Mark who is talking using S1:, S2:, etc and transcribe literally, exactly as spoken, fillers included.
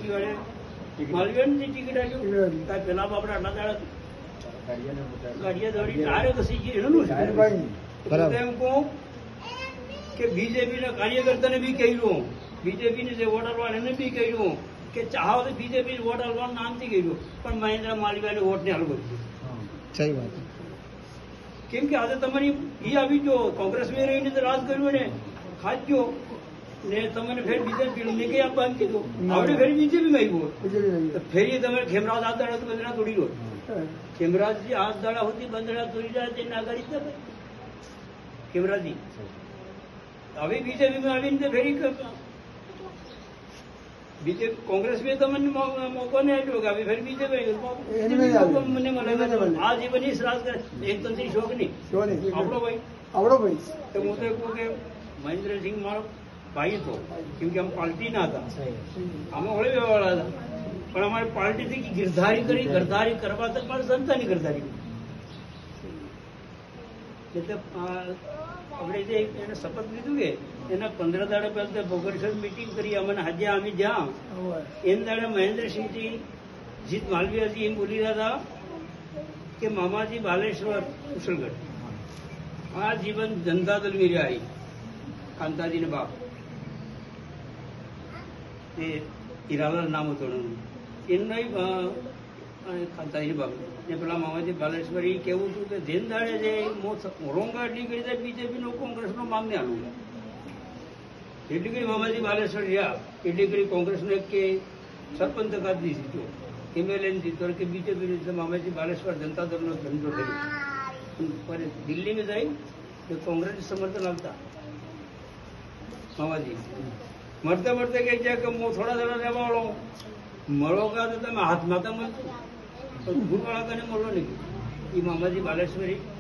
S1: BJP વાળે માલવીની ticket આવી પેલા બાપડા આટલા દાડા ગાડીયા દોડી તારે કસી ગઈ એનું એમ કહું કે બીજેપી ના કાર્યકર્તાને બી કહ્યું, બીજેપી ને જે વોટર વાળા એને બી કહ્યું કે ચાહો તો બીજેપી વોટ હાલવાનું નામથી કહ્યું, પણ મહેન્દ્ર માલવીયાને વોટ ને હાલવું સહી વાત. કેમ કે આજે તમારી ઈ આવી ગયો કોંગ્રેસમાં રહીને તો રાજ કર્યું ને ખાજો ને તમને ફેર બીજેપી મેં કઈ આપવા એમ કીધું, આવડે ફેર બીજેપીમાં આવ્યું ફેરી તમે ખેમરાજ હાથ દાડા તો બંધડા તોડી ગયો, ખેમરાજજી હાથ દાડા સુધી બંધડા તોડી જાય તેને આગાડી જ ખેમરાજી હવે બીજેપીમાં આવીને ફેરી બીજેપી કોંગ્રેસ में તમને મોકો નહીં આપ્યો કે ફેર બીજેપી મને મળે આ જીવનની શ્રાદ્ધ કરે એક તંત્રી શોખ નહીં આપણો ભાઈ આપણો ભાઈ તો હું તો કહું કે મહેન્દ્રસિંહ મારો ભાઈ હતો, કેમ કે આમ પાર્ટી ના હતા, આમાં ઓળે વ્યવહાર હતા, પણ અમારી પાર્ટીથી ગિરધારી કરી ગરધારી કરવા તો મારે સંતાની ગરધારી એટલે આપણે જે એને શપથ લીધું કે એના પંદર દાડા પહેલા ભોગરસર મિટિંગ કરી અમને આજે અમે જ્યાં એમ દાડા મહેન્દ્રસિંહજી જીત માલવીયાજી એમ બોલી રહ્યા હતા કે મામાજી બાલેશ્વર કુશલગઢ આ જીવન જનતા દળ મેરી આવી કાંતાજીને બાપ એ હીરાલાલ નામ હતું એમના કાંતાજી બાપ ને પેલા મામાજી બાલેશ્વરી કેવું છું કે જેન દાડે જે રોંગા એટલી કરી જાય બીજેપી નો કોંગ્રેસ નો માંગને આલું એટલી કરી મામાજી બાલેશ્વર રહ્યા એટલી કરી કોંગ્રેસ નો કે સરપંચ કાઢી જીતો એમએલએ જીતો કે બીજેપી મામાજી બાલેશ્વર જનતા દળ નો ધંધો કર્યો દિલ્હીમાં જાય તો કોંગ્રેસ સમર્થન આવતા મામાજી મળતા મળતા કઈ જાય કે હું થોડા થોડા રહેવા વાળો મળો કા તો તમે હાથમાં તો મળતું ભૂલ વાળા કને મળો નહીં એ મામાજી બાલેશ્વરી